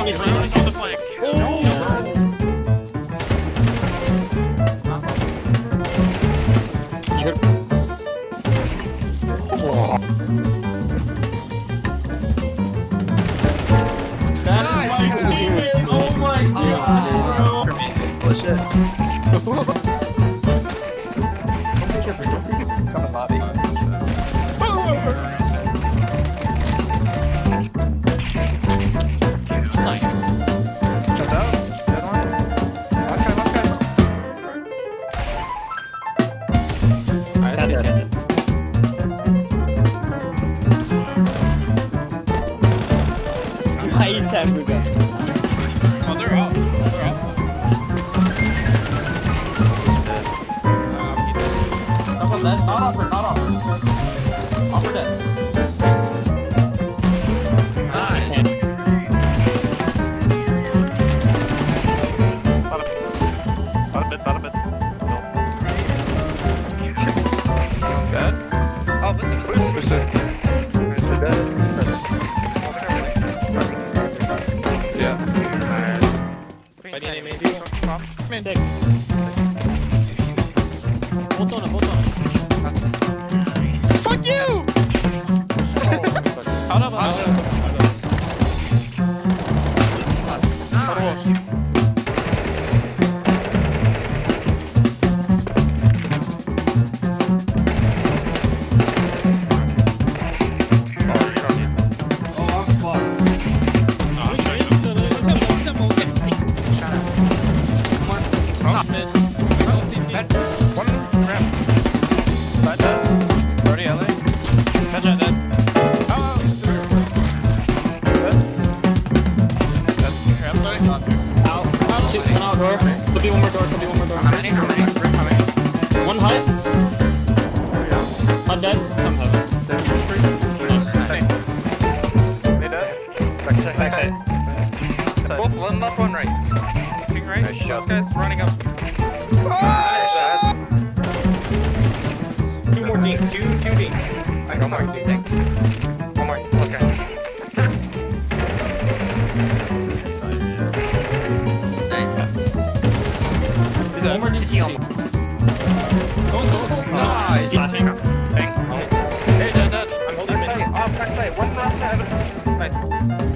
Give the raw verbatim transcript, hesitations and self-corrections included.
He's running on the flank. Oh! Oh my god, bro! Push it. Aí, sabe, cara. Oh, they're up. They're up. Top of that. Not offer, not offer. Offer that. Nice. Not a bit, not a bit. No. Bad? Oh, listen, listen. Yeah. Come in, Dick. Bolt on it, bolt on it. Fuck you! Out of out of Could be one more door, could be one more door. How many? How many? How many? One high. I'm dead. I'm heaven. Nice. They dead? Back side. Back side. Both one left, one right. King right. Nice shot. Those guys running up. Oh! Two more D. Two, two D. One more. One more. Let's go. One more City on. Nice. Slashing. Bang. Hey, dead, dead. I'm holding mini. Off back side. One left. Nice.